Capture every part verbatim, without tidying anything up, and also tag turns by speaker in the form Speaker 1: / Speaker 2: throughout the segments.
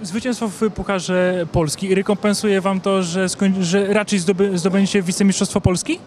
Speaker 1: Zwycięstwo w Pucharze Polski rekompensuje wam to, że, skoń... że raczej zdoby... zdobędziecie wicemistrzostwo Polski?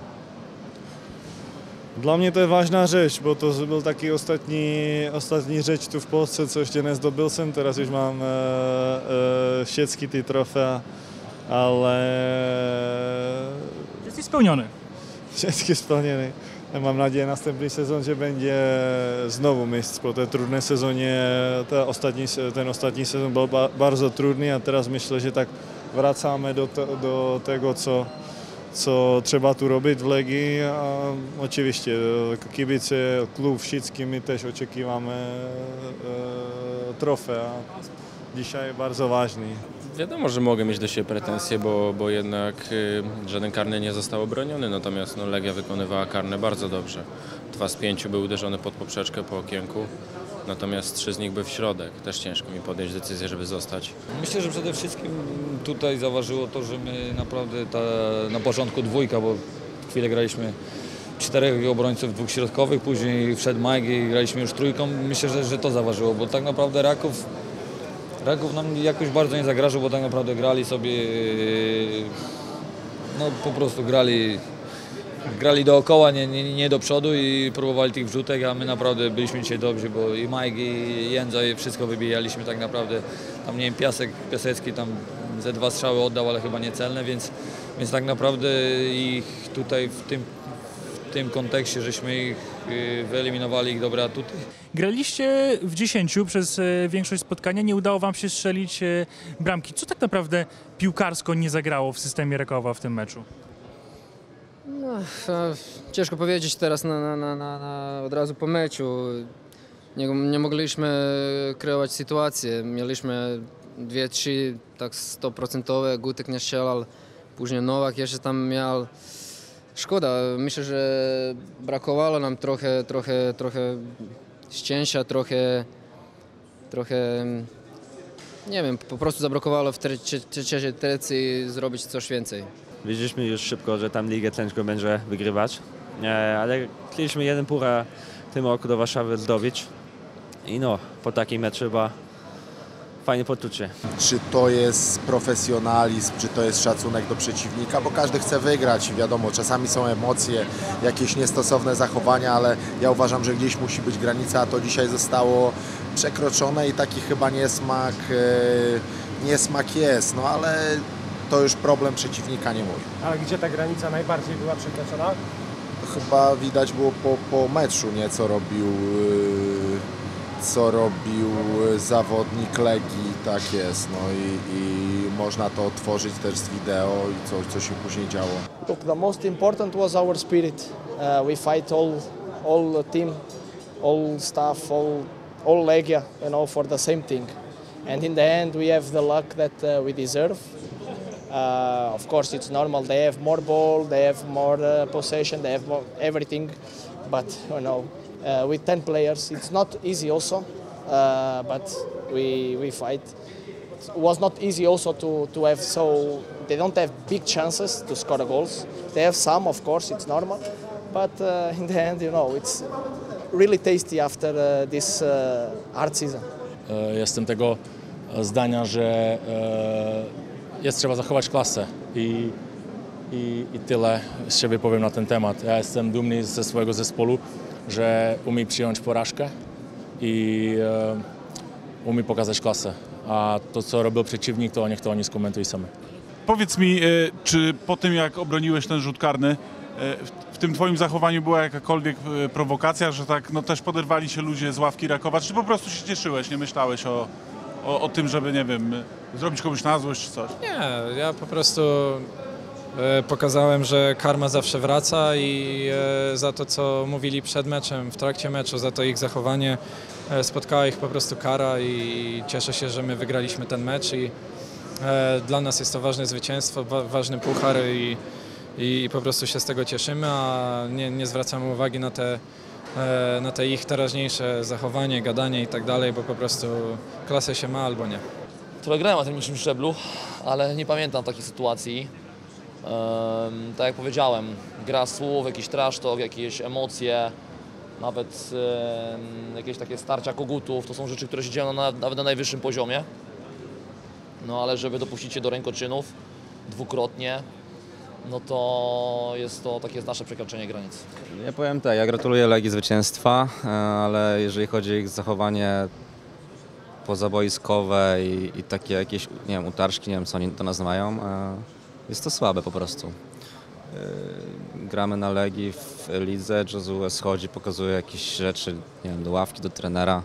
Speaker 2: Dla mnie to jest ważna rzecz, bo to był taki ostatni, ostatni rzecz tu w Polsce, co jeszcze nie zdobył jsem. Teraz już mam e, e, wszystkie te trofea, ale
Speaker 1: Jesteś spełniony.
Speaker 2: wszystkie spełnione. Mam nadzieję, że następny sezon, że będzie znowu mistrz po tej trudnej sezonie. Ten ostatni, ten ostatni sezon był ba, bardzo trudny, a teraz myślę, że tak wracamy do, te, do tego, co co trzeba tu robić w Legii. A oczywiście kibice, klub, wszyscy my też oczekiwamy e, trofea. Dzisiaj bardzo ważny.
Speaker 3: Wiadomo, że mogę mieć do siebie pretensje, bo, bo jednak y, żaden karny nie został obroniony, natomiast no, Legia wykonywała karne bardzo dobrze. Dwa z pięciu były uderzone pod poprzeczkę po okienku, natomiast trzy z nich były w środek. Też ciężko mi podjąć decyzję, żeby zostać.
Speaker 4: Myślę, że przede wszystkim tutaj zaważyło to, że my naprawdę ta, na początku dwójka, bo chwilę graliśmy czterech obrońców, dwóch środkowych, później wszedł Mike i graliśmy już trójką. Myślę, że, że to zaważyło, bo tak naprawdę Raków Raków nam jakoś bardzo nie zagrażał, bo tak naprawdę grali sobie, no po prostu grali, grali dookoła, nie, nie, nie do przodu i próbowali tych wrzutek, a my naprawdę byliśmy dzisiaj dobrzy, bo i Mike i Jędza i wszystko wybijaliśmy tak naprawdę. Tam nie wiem, Piasek, Piasecki tam ze dwa strzały oddał, ale chyba niecelne, więc, więc tak naprawdę ich tutaj w tym, w tym kontekście, żeśmy ich wyeliminowali, ich dobre atuty.
Speaker 1: Graliście w dziesięciu przez większość spotkania, nie udało wam się strzelić bramki. Co tak naprawdę piłkarsko nie zagrało w systemie Rakowa w tym meczu?
Speaker 5: No, ciężko powiedzieć teraz na, na, na, na, od razu po meczu. Nie, nie mogliśmy kreować sytuację. Mieliśmy dwie, trzy tak stoprocentowe, Gutek nie strzelał, później Nowak jeszcze tam miał. Szkoda, myślę, że brakowało nam trochę, trochę, trochę szczęścia, trochę, trochę, nie wiem, po prostu zabrakowało w trzeciej tercji zrobić coś więcej.
Speaker 6: Wiedzieliśmy już szybko, że tam ligę ciężko będzie wygrywać, ale chcieliśmy jeden pura w tym roku do Warszawy zdobyć i no, po takim meczu chyba fajne poczucie.
Speaker 7: Czy to jest profesjonalizm, czy to jest szacunek do przeciwnika, bo każdy chce wygrać i wiadomo, czasami są emocje, jakieś niestosowne zachowania, ale ja uważam, że gdzieś musi być granica, a to dzisiaj zostało przekroczone i taki chyba niesmak, niesmak jest, no ale to już problem przeciwnika, nie mój.
Speaker 8: Ale gdzie ta granica najbardziej była przekroczona?
Speaker 7: To chyba widać było po, po meczu, nie, co robił co robił zawodnik Legii, tak jest, no i, i można to otworzyć też z wideo i co, co się później działo.
Speaker 9: Look, the most important was our spirit. Uh, we fight all, all team, all staff, all, all Legia, you know, for the same thing. And in the end, we have the luck that uh, we deserve. Uh, of course, it's normal. They have more ball, they have more uh, possession, they have more everything, but you know. Uh, with ten players, it's not easy also, uh, but we we fight. It was not easy also to, to have, so they don't have big chances to score goals. They have some, of course, it's normal, but uh, in the end, you know, it's really tasty after uh, this uh, hard season.
Speaker 10: Jestem tego zdania, że jest trzeba zachować klasę i, i, i tyle z siebie powiem na ten temat. Ja jestem dumny ze swojego zespołu, że umie przyjąć porażkę i e, umie pokazać klasę. A to, co robił przeciwnik, to niech to oni skomentują sami.
Speaker 11: Powiedz mi, czy po tym, jak obroniłeś ten rzut karny, w tym twoim zachowaniu była jakakolwiek prowokacja, że tak no, też poderwali się ludzie z ławki Rakowa, czy po prostu się cieszyłeś, nie myślałeś o, o, o tym, żeby, nie wiem, zrobić komuś na złość czy coś?
Speaker 12: Nie, ja po prostu pokazałem, że karma zawsze wraca i za to, co mówili przed meczem, w trakcie meczu, za to ich zachowanie spotkała ich po prostu kara i cieszę się, że my wygraliśmy ten mecz i dla nas jest to ważne zwycięstwo, ważny puchar i, i po prostu się z tego cieszymy, a nie, nie zwracamy uwagi na te, na te ich teraźniejsze zachowanie, gadanie i tak dalej, bo po prostu klasę się ma albo nie.
Speaker 13: Trochę grałem na tym niższym szczeblu, ale nie pamiętam takiej sytuacji. Um, tak jak powiedziałem, gra słów, jakiś trash talk, jakieś emocje, nawet um, jakieś takie starcia kogutów, to są rzeczy, które się dzieją na, nawet na najwyższym poziomie. no ale żeby dopuścić się do rękoczynów dwukrotnie, no to jest to takie nasze przekroczenie granic.
Speaker 14: Ja powiem tak, ja gratuluję Legii zwycięstwa, ale jeżeli chodzi o ich zachowanie pozaboiskowe i, i takie jakieś, nie wiem, utarczki, nie wiem co oni to nazywają, jest to słabe po prostu. Gramy na Legii w lidze, Josue schodzi, pokazuje jakieś rzeczy, nie wiem, do ławki, do trenera.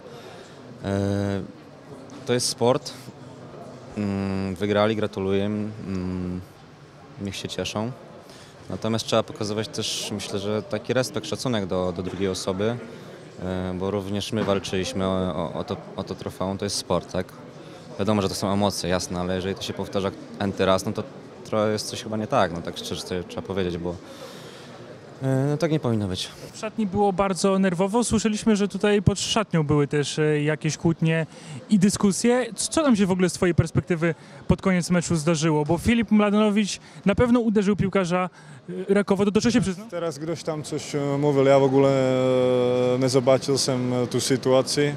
Speaker 14: To jest sport. Wygrali, gratuluję. Niech się cieszą. Natomiast trzeba pokazywać też, myślę, że taki respekt, szacunek do, do drugiej osoby, bo również my walczyliśmy o, o, o, to, o to trofeum, to jest sport, tak? Wiadomo, że to są emocje, jasne, ale jeżeli to się powtarza enty raz, no to trochę jest coś chyba nie tak, no tak szczerze sobie trzeba powiedzieć, bo no tak nie powinno być.
Speaker 1: W szatni było bardzo nerwowo. Słyszeliśmy, że tutaj pod szatnią były też jakieś kłótnie i dyskusje. Co tam się w ogóle z twojej perspektywy pod koniec meczu zdarzyło? Bo Filip Mladenowicz na pewno uderzył piłkarza Rakowa, to do czego się przyznał?
Speaker 2: Teraz ktoś tam coś mówił, ja w ogóle nie zobaczył sam tu sytuację.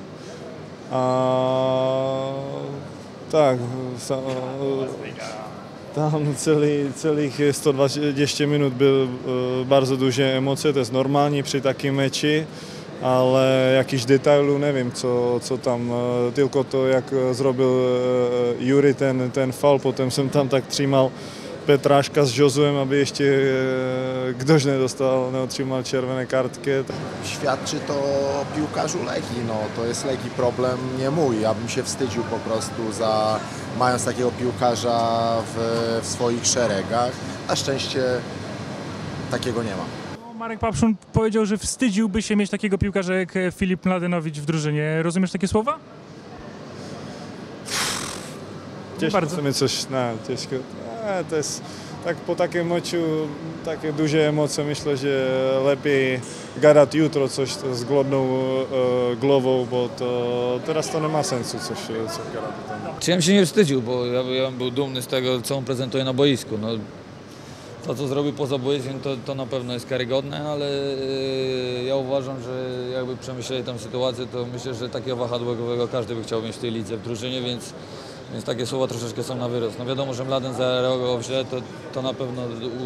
Speaker 2: A tak, tam celi, celých sto dwadzieścia minut były bardzo duże emocje, to jest normalnie przy takim meczu, ale jakichś detailu nie wiem, co, co tam, tylko to jak zrobił Juri ten, ten faul, potem jsem tam tak trzymał Petraška s Josuem, aby ještě ktoś nie dostal, nie otrzymał czerwone kartki.
Speaker 7: Świadczy to o piłkarzu Legii, no to jest Legii problem, nie mój. Ja bym się wstydził po prostu za, mając takiego piłkarza w, w swoich szeregach. Na szczęście takiego nie ma.
Speaker 1: Marek Papszun powiedział, że wstydziłby się mieć takiego piłkarza jak Filip Mladenowicz w drużynie. Rozumiesz takie słowa?
Speaker 2: Ciężko bardzo. Sobie coś, no, ciężko. A, to jest, tak po takim meczu, takie duże emocje, myślę, że lepiej gadać jutro coś z głodną e, głową, bo to teraz to nie ma sensu coś, coś gadać.
Speaker 4: Czy ja bym się nie wstydził, bo ja, ja bym był dumny z tego, co on prezentuje na boisku. No, to, co zrobił poza boiskiem, to, to na pewno jest karygodne, ale yy, ja uważam, że jakby przemyśleli tę sytuację, to myślę, że takiego wahadłowego każdy by chciał mieć w tej lidze, w drużynie, więc Więc takie słowa troszeczkę są na wyrost. No wiadomo, że Mladen zareagował źle, to, to na pewno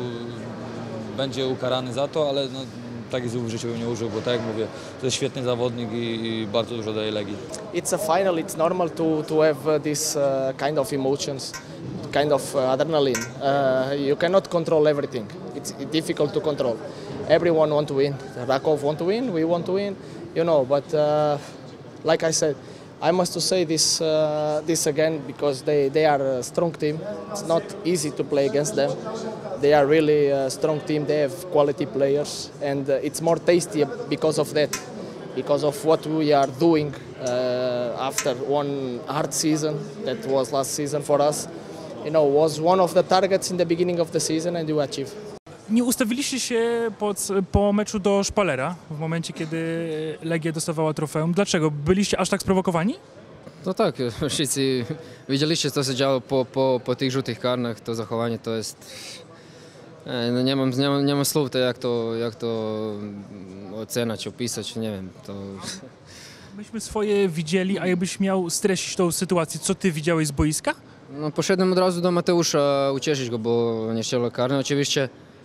Speaker 4: u, będzie ukarany za to, ale no, takich słów w życiu bym nie użył, bo tak jak mówię, to jest świetny zawodnik i, i bardzo dużo daje Legii.
Speaker 9: It's a final, it's normal to, to have this uh, kind of emotions, kind of uh, adrenaline. Uh, you cannot control everything. It's difficult to control. Everyone want to win. Rakov want to win, we want to win, you know, but uh, like I said, I must to say this uh, this again because they, they are a strong team. It's not easy to play against them. They are really a strong team. They have quality players, and uh, it's more tasty because of that, because of what we are doing uh, after one hard season that was last season for us. You know, was one of the targets in the beginning of the season, and you achieve.
Speaker 1: Nie ustawiliście się pod, po meczu do Szpalera w momencie, kiedy Legia dostawała trofeum. Dlaczego? Byliście aż tak sprowokowani?
Speaker 5: No tak, wszyscy widzieliście, co się działo po, po, po tych żółtych karnych, to zachowanie to jest... No nie, mam, nie, mam, nie mam słów, to jak, to, jak to oceniać, opisać, nie wiem. To...
Speaker 1: Myśmy swoje widzieli, a jakbyś miał streścić tą sytuację, co ty widziałeś z boiska?
Speaker 5: No, poszedłem od razu do Mateusza ucieszyć go, bo nie chciał karny oczywiście.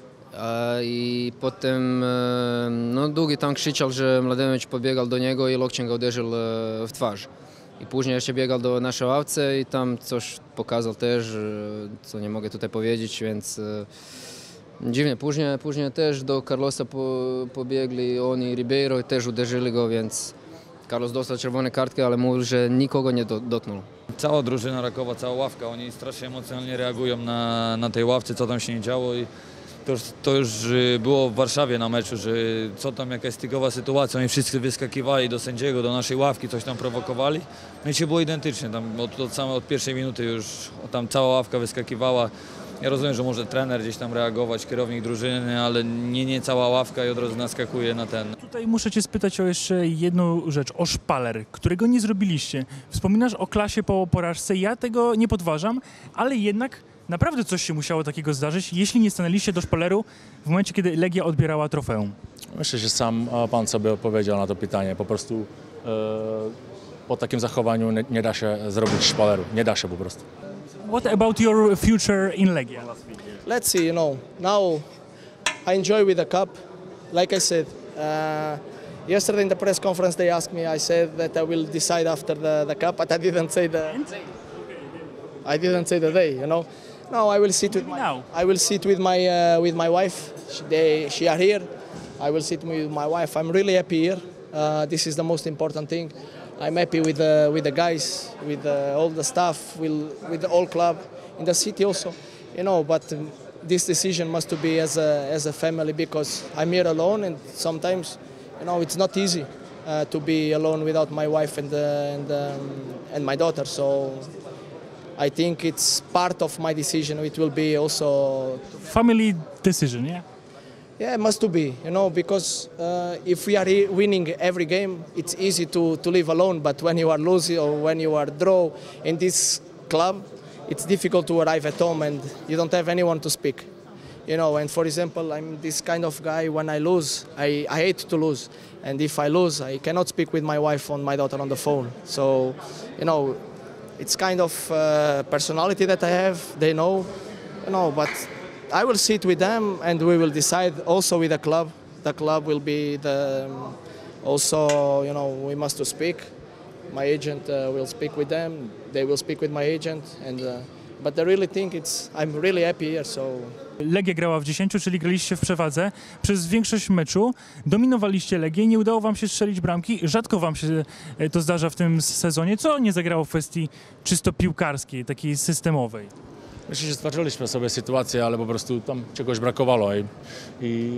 Speaker 5: I potem no, długi tam krzyczał, że Mladenowicz podbiegał do niego i lokciem go uderzył w twarz. I później jeszcze biegał do naszej ławce i tam coś pokazał też, co nie mogę tutaj powiedzieć, więc dziwnie. Później, później też do Carlosa po, pobiegli oni i Ribeiro i też uderzyli go, więc Carlos dostał czerwone kartki, ale mówił, że nikogo nie do, dotknął.
Speaker 4: Cała drużyna Rakowa, cała ławka, oni strasznie emocjonalnie reagują na, na tej ławce, co tam się nie działo. I To już, to już było w Warszawie na meczu, że co tam, jakaś stykowa sytuacja, oni wszyscy wyskakiwali do sędziego, do naszej ławki, coś tam prowokowali. No i się było identycznie, tam od, od, same, od pierwszej minuty już tam cała ławka wyskakiwała. Ja rozumiem, że może trener gdzieś tam reagować, kierownik drużyny, ale nie, nie cała ławka i od razu naskakuje na ten.
Speaker 1: Tutaj muszę cię spytać o jeszcze jedną rzecz, o szpaler, którego nie zrobiliście. Wspominasz o klasie po porażce, ja tego nie podważam, ale jednak naprawdę coś się musiało takiego zdarzyć, jeśli nie stanęliście do szpaleru w momencie, kiedy Legia odbierała trofeum.
Speaker 10: Myślę, że sam pan sobie odpowiedział na to pytanie. Po prostu e, po takim zachowaniu nie, nie da się zrobić szpaleru. Nie da się po prostu.
Speaker 1: What about your future in Legia?
Speaker 9: Let's see, you know, now I enjoy with the cup. Like I said, uh, yesterday in the press conference they asked me, I said that I will decide after the, the cup, but I didn't say the I didn't say the day, you know. No, I will sit with my
Speaker 1: now.
Speaker 9: I will sit with my uh, with my wife. She, they she are here. I will sit with my wife. I'm really happy here. Uh, this is the most important thing. I'm happy with the with the guys, with uh, all the staff, with with the whole club, in the city also, you know. But um, this decision must to be as a as a family, because I'm here alone, and sometimes, you know, it's not easy uh, to be alone without my wife and uh, and um, and my daughter. So I think it's part of my decision. It will be also
Speaker 1: Family decision, yeah?
Speaker 9: yeah, it must to be, you know, because uh, if we are he- winning every game, it's easy to, to live alone. But when you are losing or when you are draw in this club, it's difficult to arrive at home and you don't have anyone to speak. You know, and for example, I'm this kind of guy. When I lose, I, I hate to lose. And if I lose, I cannot speak with my wife or my daughter on the phone. So, you know, it's kind of uh, personality that I have. They know, you know, but I will sit with them and we will decide also with the club. The club will be the um, also, you know, we must to speak. My agent uh, will speak with them. They will speak with my agent. And uh, but I really think it's. I'm really happy here. So.
Speaker 1: Legia grała w dziesięciu, czyli graliście w przewadze. Przez większość meczu dominowaliście Legię, nie udało wam się strzelić bramki. Rzadko wam się to zdarza w tym sezonie. Co nie zagrało w kwestii czysto piłkarskiej, takiej systemowej?
Speaker 10: Myślę, że stworzyliśmy sobie sytuację, ale po prostu tam czegoś brakowało i, i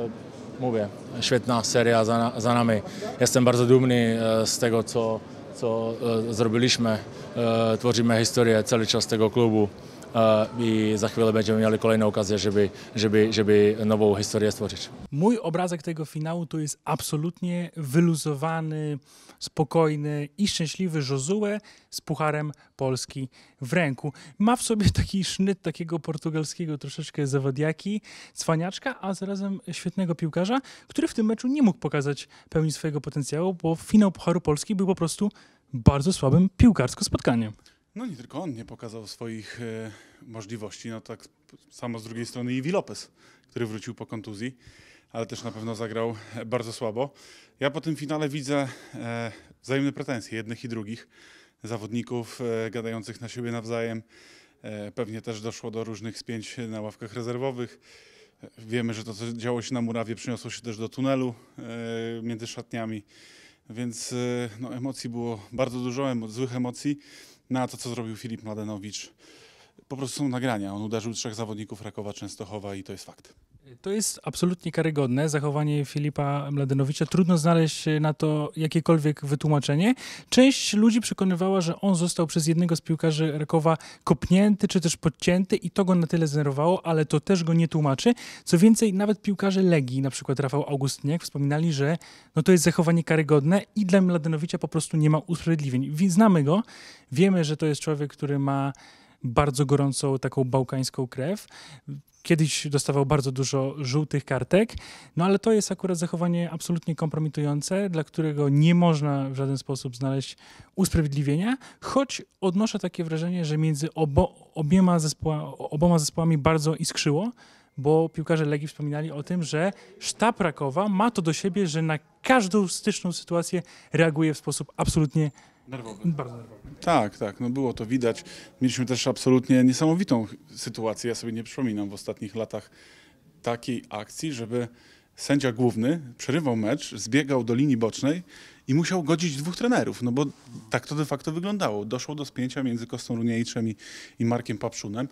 Speaker 10: e, mówię, świetna seria za, za nami. Jestem bardzo dumny e, z tego, co, co e, zrobiliśmy. E, tworzymy historię cały czas tego klubu e, i za chwilę będziemy mieli kolejną okazję, żeby, żeby, żeby nową historię stworzyć.
Speaker 1: Mój obrazek tego finału to jest absolutnie wyluzowany, spokojny i szczęśliwy Josue z Pucharem Polski w ręku. Ma w sobie taki sznyt takiego portugalskiego troszeczkę zawadiaki, cwaniaczka, a zarazem świetnego piłkarza, który w tym meczu nie mógł pokazać pełni swojego potencjału, bo finał Pucharu Polski był po prostu bardzo słabym piłkarsko spotkaniem.
Speaker 11: No nie tylko on nie pokazał swoich e, możliwości, no tak samo z drugiej strony Iwi Lopez, który wrócił po kontuzji, ale też na pewno zagrał bardzo słabo. Ja po tym finale widzę e, wzajemne pretensje jednych i drugich zawodników e, gadających na siebie nawzajem. E, pewnie też doszło do różnych spięć na ławkach rezerwowych. E, wiemy, że to, co działo się na murawie, przyniosło się też do tunelu e, między szatniami, więc e, no, emocji było bardzo dużo, emo- złych emocji. Na to, co zrobił Filip Mladenowicz, po prostu są nagrania. On uderzył trzech zawodników Rakowa Częstochowa i to jest fakt.
Speaker 1: To jest absolutnie karygodne zachowanie Filipa Mladenowicza. Trudno znaleźć na to jakiekolwiek wytłumaczenie. Część ludzi przekonywała, że on został przez jednego z piłkarzy Rakowa kopnięty czy też podcięty i to go na tyle zdenerwowało, ale to też go nie tłumaczy. Co więcej, nawet piłkarze Legii, na przykład Rafał Augustyniak, wspominali, że no to jest zachowanie karygodne i dla Mladenowicza po prostu nie ma usprawiedliwień. Znamy go, wiemy, że to jest człowiek, który ma bardzo gorącą taką bałkańską krew. Kiedyś dostawał bardzo dużo żółtych kartek, no ale to jest akurat zachowanie absolutnie kompromitujące, dla którego nie można w żaden sposób znaleźć usprawiedliwienia, choć odnoszę takie wrażenie, że między obo, obiema zespoła, oboma zespołami bardzo iskrzyło, bo piłkarze Legii wspominali o tym, że sztab Rakowa ma to do siebie, że na każdą styczną sytuację reaguje w sposób absolutnie
Speaker 11: nerwowy.
Speaker 1: Bardzo nerwowy.
Speaker 11: Tak, tak, no było to widać. Mieliśmy też absolutnie niesamowitą sytuację. Ja sobie nie przypominam w ostatnich latach takiej akcji, żeby sędzia główny przerywał mecz, zbiegał do linii bocznej i musiał godzić dwóch trenerów, no bo tak to de facto wyglądało. Doszło do spięcia między Kostą Runiejczem i, i Markiem Papszunem.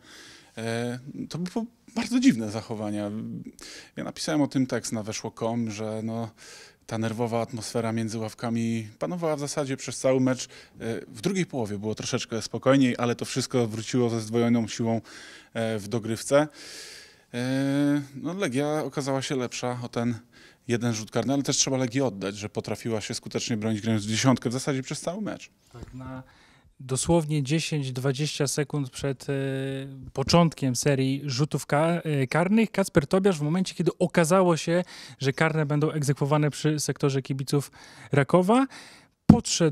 Speaker 11: E, to było bardzo dziwne zachowania. Ja napisałem o tym tekst na weszło kropka com, że no, ta nerwowa atmosfera między ławkami panowała w zasadzie przez cały mecz. W drugiej połowie było troszeczkę spokojniej, ale to wszystko wróciło ze zdwojoną siłą w dogrywce. No, Legia okazała się lepsza o ten jeden rzut karny, ale też trzeba Legii oddać, że potrafiła się skutecznie bronić, grając w dziesiątkę w zasadzie przez cały mecz.
Speaker 1: Tak, na dosłownie dziesięć dwadzieścia sekund przed e, początkiem serii rzutów ka, e, karnych Kacper Tobiasz, w momencie kiedy okazało się, że karne będą egzekwowane przy sektorze kibiców Rakowa, podszedł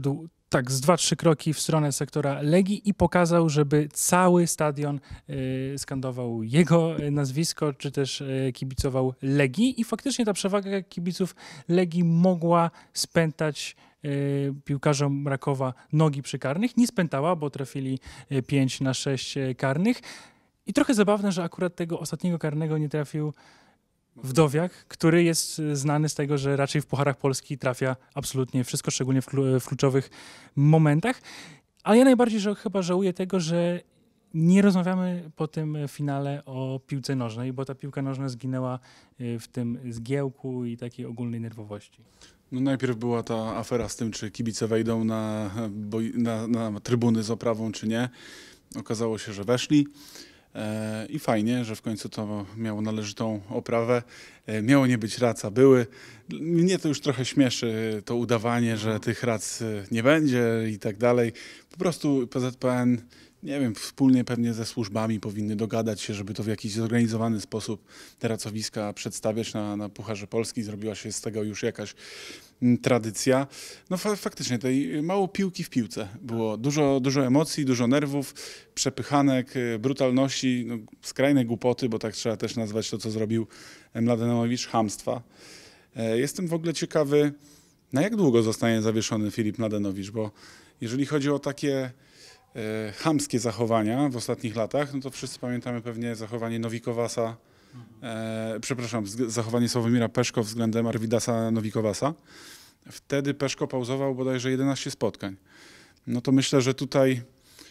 Speaker 1: tak, z dwa, trzy kroki w stronę sektora Legii i pokazał, żeby cały stadion y, skandował jego nazwisko, czy też y, kibicował Legii i faktycznie ta przewaga kibiców Legii mogła spętać y, piłkarzom Rakowa nogi przy karnych. Nie spętała, bo trafili pięć na sześć karnych i trochę zabawne, że akurat tego ostatniego karnego nie trafił Wdowiak, który jest znany z tego, że raczej w pucharach Polski trafia absolutnie wszystko, szczególnie w, klu w kluczowych momentach. Ale ja najbardziej że chyba żałuję tego, że nie rozmawiamy po tym finale o piłce nożnej, bo ta piłka nożna zginęła w tym zgiełku i takiej ogólnej nerwowości.
Speaker 11: No najpierw była ta afera z tym, czy kibice wejdą na, na, na trybuny z oprawą, czy nie. Okazało się, że weszli. I fajnie, że w końcu to miało należytą oprawę. Miało nie być rac, a były. Mnie to już trochę śmieszy, to udawanie, że tych rac nie będzie i tak dalej. Po prostu P Z P N, nie wiem, wspólnie pewnie ze służbami powinny dogadać się, żeby to w jakiś zorganizowany sposób te racowiska przedstawiać na, na Pucharze Polski. Zrobiła się z tego już jakaś tradycja. No fa faktycznie tej mało piłki w piłce. Było dużo, dużo emocji, dużo nerwów, przepychanek, brutalności, no, skrajnej głupoty, bo tak trzeba też nazwać to, co zrobił Mladenowicz, chamstwa. Jestem w ogóle ciekawy, na jak długo zostanie zawieszony Filip Mladenowicz, bo jeżeli chodzi o takie e, chamskie zachowania w ostatnich latach, no to wszyscy pamiętamy pewnie zachowanie Nowikowasa, e, przepraszam, zachowanie Sławomira Peszko względem Arvidasa Nowikowasa. Wtedy Peszko pauzował bodajże jedenaście spotkań. No to myślę, że tutaj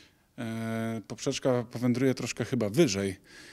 Speaker 11: e, poprzeczka powędruje troszkę chyba wyżej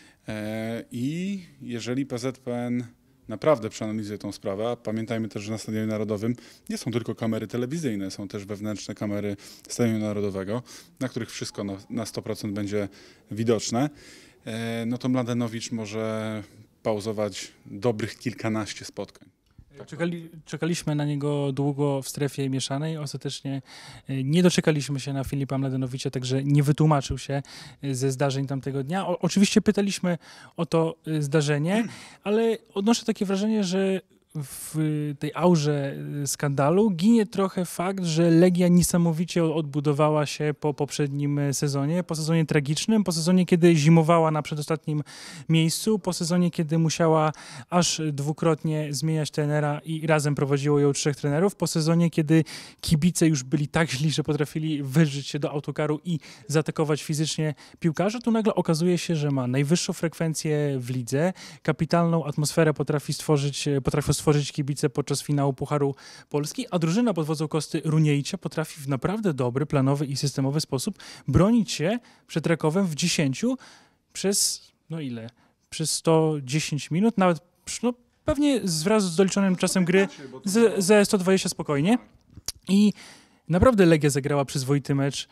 Speaker 11: e, i jeżeli P Z P N naprawdę przeanalizuje tą sprawę, a pamiętajmy też, że na Stadionie Narodowym nie są tylko kamery telewizyjne, są też wewnętrzne kamery Stadionu Narodowego, na których wszystko na, na sto procent będzie widoczne, e, no to Mladenowicz może pauzować dobrych kilkanaście spotkań.
Speaker 1: Czekali, czekaliśmy na niego długo w strefie mieszanej, ostatecznie nie doczekaliśmy się na Filipa Mladenowicza, także nie wytłumaczył się ze zdarzeń tamtego dnia. O, oczywiście pytaliśmy o to zdarzenie, ale odnoszę takie wrażenie, że w tej aurze skandalu ginie trochę fakt, że Legia niesamowicie odbudowała się po poprzednim sezonie, po sezonie tragicznym, po sezonie, kiedy zimowała na przedostatnim miejscu, po sezonie, kiedy musiała aż dwukrotnie zmieniać trenera i razem prowadziło ją trzech trenerów, po sezonie, kiedy kibice już byli tak źli, że potrafili wyrzucić się do autokaru i zaatakować fizycznie piłkarza, tu nagle okazuje się, że ma najwyższą frekwencję w lidze, kapitalną atmosferę potrafi stworzyć, potrafi stworzyć stworzyć kibice podczas finału Pucharu Polski, a drużyna pod wodzą Kosty Runiejcia potrafi w naprawdę dobry, planowy i systemowy sposób bronić się przed Rakowem w dziesięciu przez, no ile, przez sto dziesięć minut, nawet no, pewnie wraz z doliczonym czasem gry z, ze sto dwadzieścia spokojnie. I naprawdę Legia zagrała przyzwoity mecz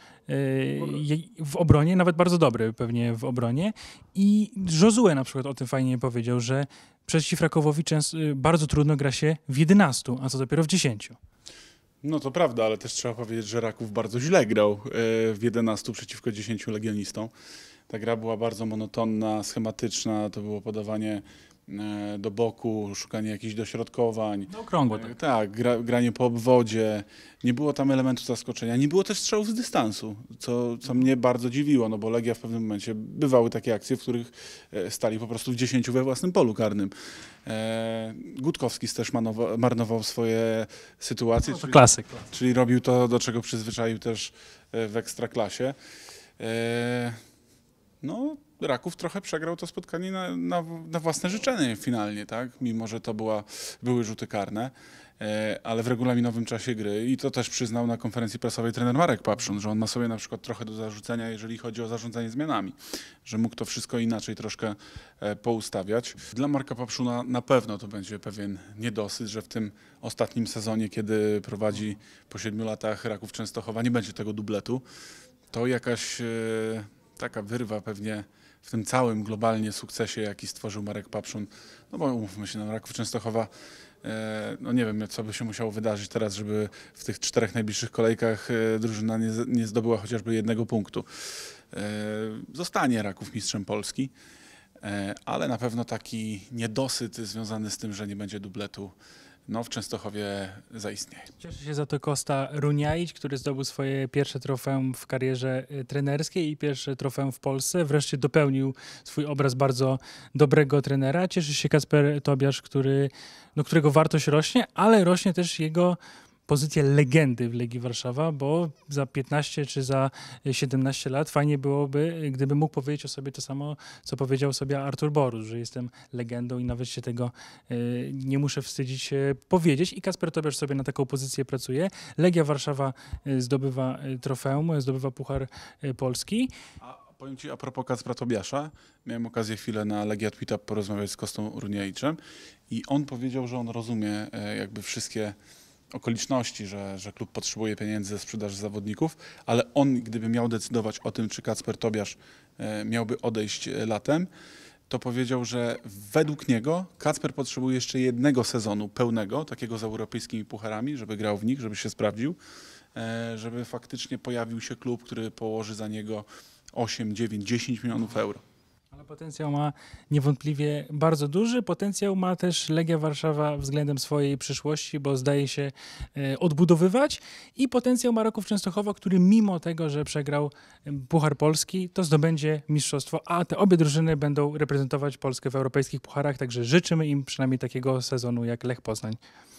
Speaker 1: yy, w obronie, nawet bardzo dobry pewnie w obronie. I Josue na przykład o tym fajnie powiedział, że przeciw Rakowowi często, bardzo trudno gra się w jedenastu, a co dopiero w dziesięciu.
Speaker 11: No to prawda, ale też trzeba powiedzieć, że Raków bardzo źle grał w jedenastu przeciwko dziesięciu legionistom. Ta gra była bardzo monotonna, schematyczna, to było podawanie do boku, szukanie jakichś dośrodkowań.
Speaker 1: No okrągło. Tak,
Speaker 11: tak gra, granie po obwodzie. Nie było tam elementu zaskoczenia. Nie było też strzałów z dystansu, co, co mnie bardzo dziwiło, no bo Legia w pewnym momencie bywały takie akcje, w których stali po prostu w dziesięciu we własnym polu karnym. E, Gutkowski też manowa, marnował swoje sytuacje.
Speaker 1: No to
Speaker 11: czyli,
Speaker 1: klasyk.
Speaker 11: Czyli robił to, do czego przyzwyczaił też w Ekstraklasie. E, no Raków trochę przegrał to spotkanie na, na, na własne życzenie finalnie, tak? Mimo że to była, były rzuty karne, e, ale w regulaminowym czasie gry i to też przyznał na konferencji prasowej trener Marek Papszun, że on ma sobie na przykład trochę do zarzucenia, jeżeli chodzi o zarządzanie zmianami, że mógł to wszystko inaczej troszkę e, poustawiać. Dla Marka Papszuna na pewno to będzie pewien niedosyt, że w tym ostatnim sezonie, kiedy prowadzi po siedmiu latach Raków Częstochowa, nie będzie tego dubletu. To jakaś e, taka wyrwa pewnie w tym całym globalnie sukcesie, jaki stworzył Marek Papszun. No bo umówmy się, no, Raków Częstochowa, e, no nie wiem, co by się musiało wydarzyć teraz, żeby w tych czterech najbliższych kolejkach e, drużyna nie, nie zdobyła chociażby jednego punktu. E, zostanie Raków mistrzem Polski, e, ale na pewno taki niedosyt związany z tym, że nie będzie dubletu no, w Częstochowie zaistnieje.
Speaker 1: Cieszę się za to Kosta Runiaić, który zdobył swoje pierwsze trofeum w karierze y, trenerskiej i pierwsze trofeum w Polsce. Wreszcie dopełnił swój obraz bardzo dobrego trenera. Cieszy się Kacper Tobiasz, który, no, którego wartość rośnie, ale rośnie też jego pozycja legendy w Legii Warszawa, bo za piętnaście czy za siedemnaście lat fajnie byłoby, gdyby mógł powiedzieć o sobie to samo, co powiedział sobie Artur Borus, że jestem legendą i nawet się tego y, nie muszę wstydzić się powiedzieć. I Kacper Tobiasz sobie na taką pozycję pracuje. Legia Warszawa y, zdobywa y, trofeum, zdobywa Puchar y, Polski.
Speaker 11: A powiem Ci a propos Kacpra Tobiasza, miałem okazję chwilę na Legia Tweeta porozmawiać z Kostą Runiaiczem i on powiedział, że on rozumie e, jakby wszystkie okoliczności, że, że klub potrzebuje pieniędzy ze sprzedaży zawodników, ale on, gdyby miał decydować o tym, czy Kacper Tobiasz e, miałby odejść latem, to powiedział, że według niego Kacper potrzebuje jeszcze jednego sezonu pełnego, takiego z europejskimi pucharami, żeby grał w nich, żeby się sprawdził, e, żeby faktycznie pojawił się klub, który położy za niego osiem, dziewięć, dziesięć milionów euro.
Speaker 1: Ale potencjał ma niewątpliwie bardzo duży. Potencjał ma też Legia Warszawa względem swojej przyszłości, bo zdaje się e, odbudowywać. I potencjał ma Raków Częstochowa, który mimo tego, że przegrał Puchar Polski, to zdobędzie mistrzostwo, a te obie drużyny będą reprezentować Polskę w europejskich pucharach, także życzymy im przynajmniej takiego sezonu jak Lech Poznań.